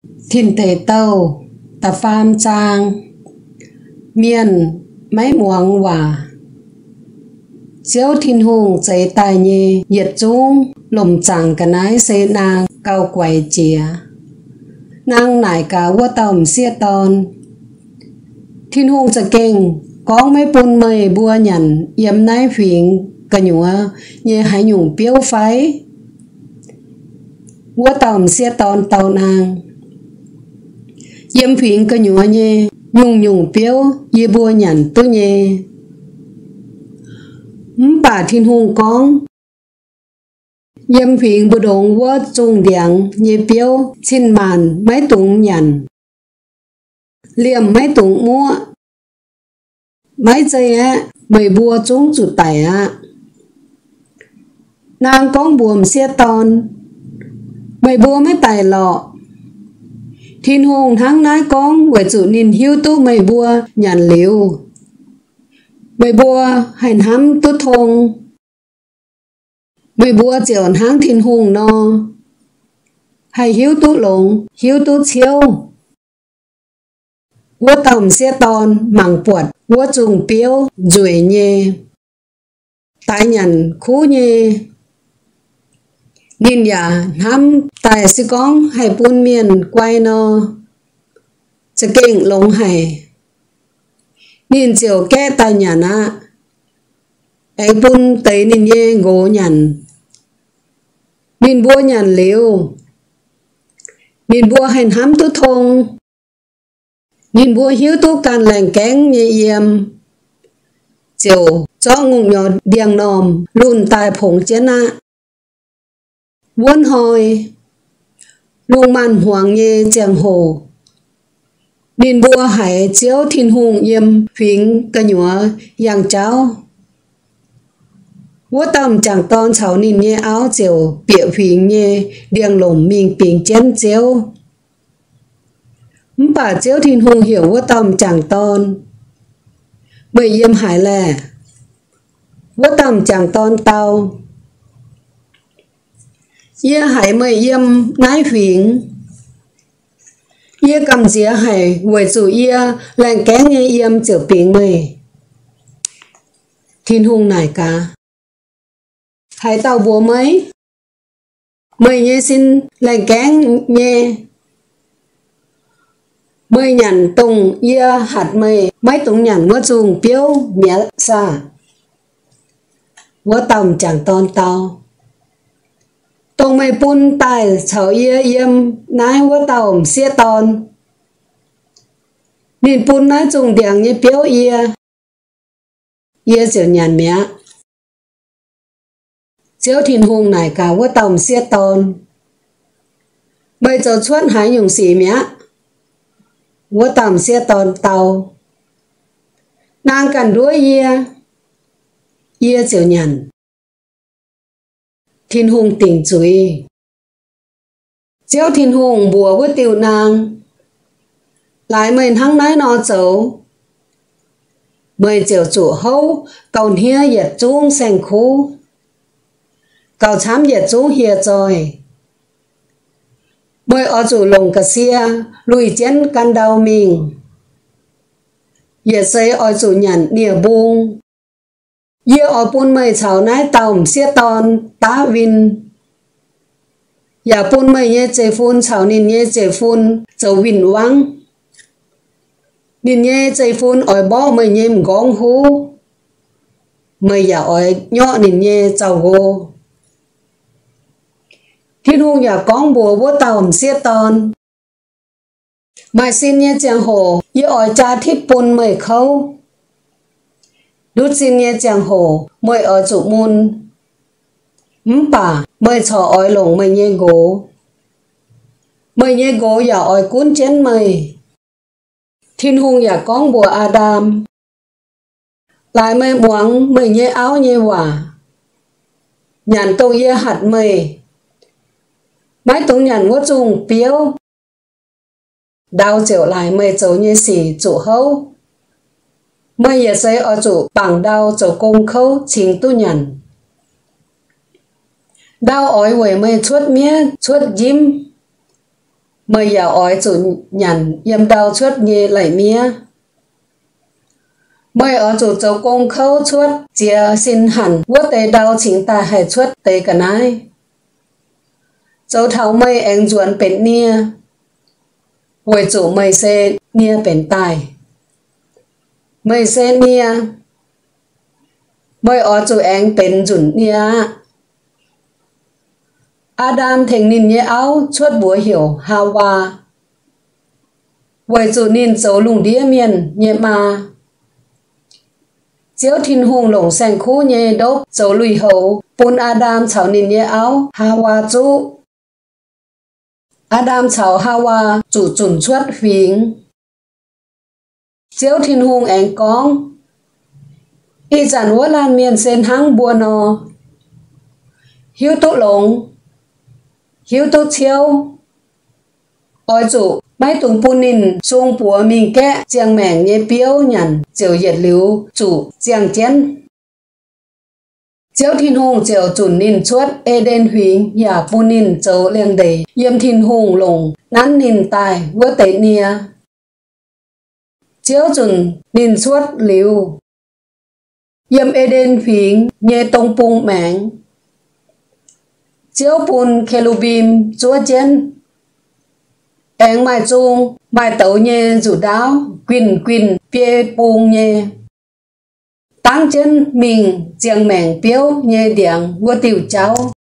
Thiên tế tâu ta pham trang miền máy muang hòa chiếu thiên hùng cháy tài nhì nhiệt trung lùm chẳng cả nái xê nàng cao quầy chìa nàng nải cả vua tầm xia tòn thiên hùngจะเก่งก้องไม่ปุ่นเมยบัวหยันเยี่ยมนายผิงกะหยัวเย่หายหยุ่งเปี้ยวไฟวัวต่ำเสียตอนเตานางเยี่ยมผิงกะหยัวเย่ยุ่งเปี้ยวเย่บัวหยันตัวเย่ป่าทินหงก้องเยี่ยมผิงบุดงวัวจุงเดียงเย่เปี้ยวชินมันไม่ตุงหยันเหลี่ยมไม่ตุงมั่วไม่ใจไม่บัวจุงจุดไตนางก้องบวมเสียตอนไม่บัวไม่ไตหรอกทินหงทั้งนายก้องไว้จุนินหิวตู้ไม่บัวหยันเหลวไม่บัวให้ห้ำตุ้ทงไม่บัวเจียวทั้งทินหงนอให้หิวตู้หลงหิวตู้เชียววัวต่ำเสียตอนหมั่งปวดวัวจุงเปี้ยวจุยเย่ตายหยันคู่เย่นินยาน้ำตายสิก้องให้ปุนเมียนไกวนอจะเก่งลงให้นินเจียวแก้ตายหยันไอปุนเตยนินเย่โกหยันนินบัวหยันเหลวนินบัวให้ห้ำตุ้ทงนินบัวหิวตู้การแหล่งแกงเยี่ยมเจียวจ้องงหยอดเดียงนอมรุ่นตายผงเจนะวนหอยลุงมันห่วงเยเจียงโหนินบัวหายเจียวทินหงเยี่ยมผิงกระหยัวอย่างเจ้าวัวต่ำจังตอนเฉานินเยเอาเจียวเปียผิงเยเดียงหลมมิงปิงเจนเจียวป่าเจียวทินหงเหี่ยวว่าต่ำจังตอนเมื่อเยี่ยมหายแลว่าต่ำจังตอนเตาเยี่ยหายเมื่อเยี่ยมนายผิงเยี่ยกำเสียหายไว้สู่เยี่ยแรงแก้งเยี่ยมเจียวปิงเมื่อทินหงไหนกาหายเตาบัวไหมเมื่อเยี่ยสิ้นแรงแก้งเยี่ยเมื่อหยันตรงเยี่ยหัดเมื่อไม่ตรงหยันว่าจุงเปี้ยวเมียซาว่าต่ำจังตอนเตาตรงไม่ปุ่นตายเฉาเยี่ยเยี่ยมนายว่าต่ำเสียตอนนินปุ่นนายจุงเดียงเยี่ยเปี้ยวเยี่ยเจียวหยันเมียเจียวทินหงไหนกาว่าต่ำเสียตอนใบเจ้าชวนหายหยุ่งสีเมียวัวต่ำเสียตอนเตานางกันด้วยเยี่ยเจียวหยันทินหงติ่งจุยเจียวทินหงบัวว่าติวนางหลายเมื่อทั้งน้อยนอเจ้าเมื่อเจียวจู่เฮาเก่าเฮียเหยียดจุ้งแสงคูเก่าช้ำเหยียดจุ้งเฮียจอยเมื่ออจูลงกระเสียลุยเจนกันดาวมิงเหยียดเซอจูหยันเนียบุงเยี่ยอปุ่นเมื่อเฉานายต่ำเสียตอนตาวินอย่าปุ่นเมื่อเย่เจฟุนเฉานินเย่เจฟุนเจ้าวินวังนินเย่เจฟุนอ้อยบ่เมื่อเย่มกองหูเมื่ออย่าอ้อยย่อนินเย่เจ้าโกทินหงอย่าก้องบัวว่าต่ำเสียตอนไม่สิ้นเย่เจียงโหยี่อ้อยจาทิพปุ่นเมื่อเขาดูสิ้นเย่เจียงโหเมื่ออ้อยจุมุนป่าเมื่อชออ้อยหลงเมื่อเย่โกอย่าอ้อยกุ้นเจนเมื่อทินหงอย่าก้องบัวอาดามหลายเมื่อหวังเมื่อเย่เอาเย่หว่าหยันตรงเย่หัดเมื่อไม่ตรงหยันว่าจุงเปี้ยวดาวเจียวหลายเมื่อเจ้าเย่สีจู่เฮาเมื่อเย่ใส่อจู่ปังดาวเจ้ากงเขาชิงตู้หยันดาวอ้อยเว่ยเมื่อชวดเมียชวดยิ้ม mời giàu ói chủ nhằn yếm đau chuốt nhê lẩy mía mời ở chủ châu công khâu chuốt chia xin hẳn quốc tế đau chính ta hay chuốt tế cả nái châu thảo mây anh ruột bền nia hồi chủ mây xe nia bền tài mây xe nia mây ở chủ anh bền rủn nia Adam thành nín nhé áo chuốt búa hiểu Hawa hồi chủ nín châu lùng đĩa miền nhé ma chiếu thiên hùng lồng xanh khu nhé đốc châu lùi hậu bún Adam chào nín nhé áo Hawa chú Adam chào Hawa chủ chuẩn chuốt phiến chiếu thiên hùng anh con y giản vô lan miền sen hăng bùa nò hiếu tốt lồng hiếu tốt chiếu ôi chủ mấy tùng bún nín xuống búa mình kẽ chiang mẻng nhé biếu nhằn chiều nhiệt lưu chủ chiang chén chiếu thiên hùng chiều chuẩn nín chuốt Eden huynh nhà bún nín châu liang đầy yếm thiên hùng lồng nán nín tài vỡ tế nia chiếu chuẩn nín chuốt lưu yếm Eden huynh nhé tông bung mẻng chiếu bún Kelubim chúa chén anh mai chung mai tấu nhé rủ đáo quỳnh bia bùng nhé tăng chân mình chiang mẻng biếu nhé điện vô tiểu cháu